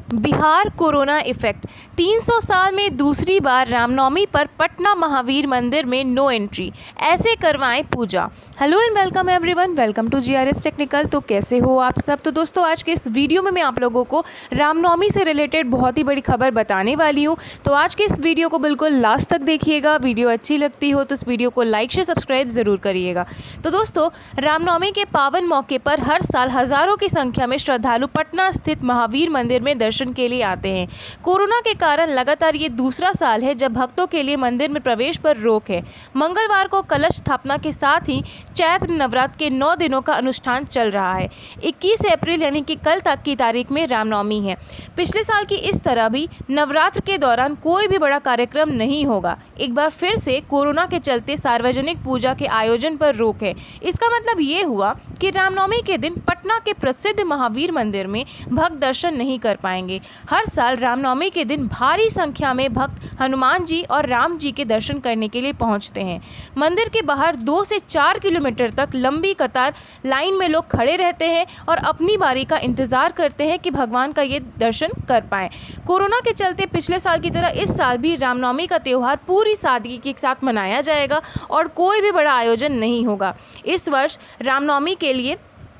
Bihar corona effect 300 साल में दूसरी बार रामनवमी पर पटना महावीर मंदिर में नो एंट्री, ऐसे करवाएं पूजा। Hello and welcome everyone, welcome to GRS technical. तो कैसे हो आप सब। तो दोस्तों आज के इस वीडियो में मैं आप लोगों को रामनवमी से रिलेटेड बहुत ही बड़ी खबर बताने वाली हूँ। तो आज के इस वीडियो को बिल्कुल लास्ट तक देखिएगा। वीडियो अच्छी लगती हो तो इस वीडियो को लाइक शेयर सब्सक्राइब ज़रूर करिएगा। तो दोस्तों रामनवमी के पावन मौके पर हर साल हज़ारों की संख्या में श्रद्धालु पटना स्थित महावीर मंदिर में दर्शन के लिए आते हैं। कोरोना के कारण लगातार ये दूसरा साल है जब भक्तों के लिए मंदिर में प्रवेश पर रोक है। मंगलवार को कलश स्थापना के साथ ही चैत्र नवरात्र के 9 दिनों का अनुष्ठान चल रहा है। 21 अप्रैल यानी कि कल तक की तारीख में रामनवमी है। पिछले साल की इस तरह भी नवरात्र के दौरान कोई भी बड़ा कार्यक्रम नहीं होगा। एक बार फिर से कोरोना के चलते सार्वजनिक पूजा के आयोजन पर रोक है। इसका मतलब ये हुआ कि रामनवमी के दिन पटना के प्रसिद्ध महावीर मंदिर में भक्त दर्शन नहीं कर पाएंगे। हर साल रामनवमी के दिन भारी संख्या में भक्त हनुमान जी और राम जी के दर्शन करने के लिए पहुंचते हैं। मंदिर के बाहर 2 से 4 किलोमीटर तक लंबी कतार लाइन में लोग खड़े रहते हैं और अपनी बारी का इंतजार करते हैं कि भगवान का ये दर्शन कर पाएं। कोरोना के चलते पिछले साल की तरह इस साल भी रामनवमी का त्यौहार पूरी सादगी के साथ मनाया जाएगा और कोई भी बड़ा आयोजन नहीं होगा। इस वर्ष रामनवमी के लिए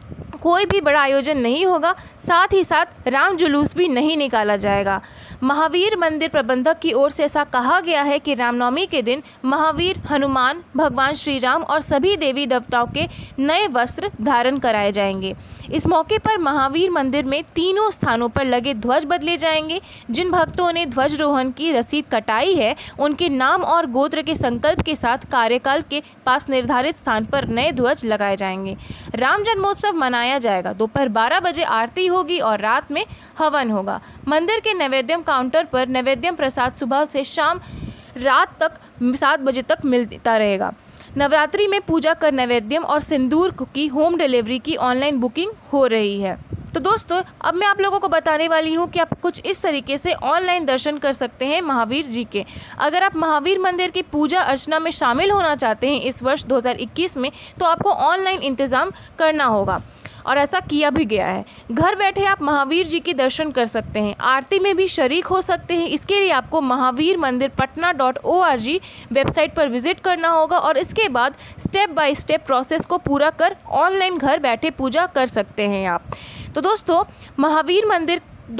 कोई भी बड़ा आयोजन नहीं होगा, साथ ही साथ राम जुलूस भी नहीं निकाला जाएगा। महावीर मंदिर प्रबंधक की ओर से ऐसा कहा गया है कि रामनवमी के दिन महावीर, हनुमान, भगवान श्री राम और सभी देवी देवताओं के नए वस्त्र धारण कराए जाएंगे। इस मौके पर महावीर मंदिर में तीनों स्थानों पर लगे ध्वज बदले जाएंगे। जिन भक्तों ने ध्वजरोहण की रसीद कटाई है उनके नाम और गोत्र के संकल्प के साथ कार्यकाल के पास निर्धारित स्थान पर नए ध्वज लगाए जाएंगे। राम जन्मोत्सव मनाया जाएगा। दोपहर 12 बजे आरती होगी और रात में हवन होगा। मंदिर के नैवेद्यम काउंटर पर नैवेद्यम प्रसाद सुबह से शाम रात तक 7 बजे तक मिलता रहेगा। नवरात्रि में पूजा कर नैवेद्यम और सिंदूर की होम डिलीवरी की ऑनलाइन बुकिंग हो रही है। तो दोस्तों अब मैं आप लोगों को बताने वाली हूँ कि आप कुछ इस तरीके से ऑनलाइन दर्शन कर सकते हैं महावीर जी के। अगर आप महावीर मंदिर की पूजा अर्चना में शामिल होना चाहते हैं इस वर्ष 2021 में, तो आपको ऑनलाइन इंतज़ाम करना होगा और ऐसा किया भी गया है। घर बैठे आप महावीर जी के दर्शन कर सकते हैं, आरती में भी शरीक हो सकते हैं। इसके लिए आपको महावीर मंदिर patna.org वेबसाइट पर विजिट करना होगा और इसके बाद स्टेप बाय स्टेप प्रोसेस को पूरा कर ऑनलाइन घर बैठे पूजा कर सकते हैं आप। तो दोस्तों महावीर मंदिर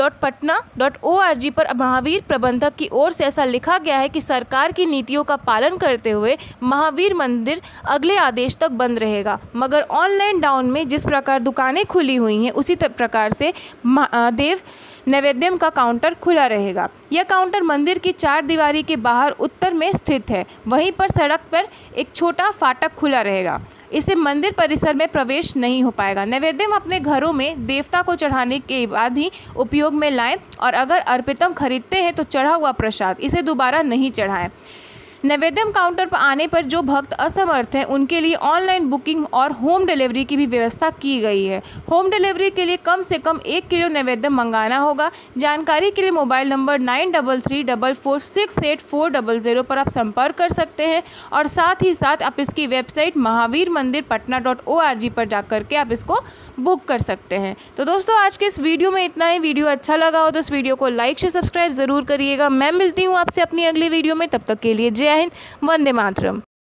patna.org पर महावीर प्रबंधक की ओर से ऐसा लिखा गया है कि सरकार की नीतियों का पालन करते हुए महावीर मंदिर अगले आदेश तक बंद रहेगा, मगर ऑनलाइन डाउन में जिस प्रकार दुकानें खुली हुई हैं उसी प्रकार से देव नैवेद्यम का काउंटर खुला रहेगा। यह काउंटर मंदिर की 4 दीवारी के बाहर उत्तर में स्थित है। वहीं पर सड़क पर एक छोटा फाटक खुला रहेगा। इससे मंदिर परिसर में प्रवेश नहीं हो पाएगा। नैवेद्यम अपने घरों में देवता को चढ़ाने के बाद ही उपयोग में लाएं और अगर अर्पितम खरीदते हैं तो चढ़ा हुआ प्रसाद इसे दोबारा नहीं चढ़ाएं। नैवेद्यम काउंटर पर आने पर जो भक्त असमर्थ हैं उनके लिए ऑनलाइन बुकिंग और होम डिलीवरी की भी व्यवस्था की गई है। होम डिलीवरी के लिए कम से कम 1 किलो नैवेद्यम मंगाना होगा। जानकारी के लिए मोबाइल नंबर 9334468400 पर आप संपर्क कर सकते हैं और साथ ही साथ आप इसकी वेबसाइट महावीर मंदिर patna.org पर जाकर के आप इसको बुक कर सकते हैं। तो दोस्तों आज के इस वीडियो में इतना ही। वीडियो अच्छा लगा हो तो इस वीडियो को लाइक शेयर सब्सक्राइब ज़रूर करिएगा। मैं मिलती हूँ आपसे अपनी अगली वीडियो में, तब तक के लिए जय हिंद, वंदे मातरम।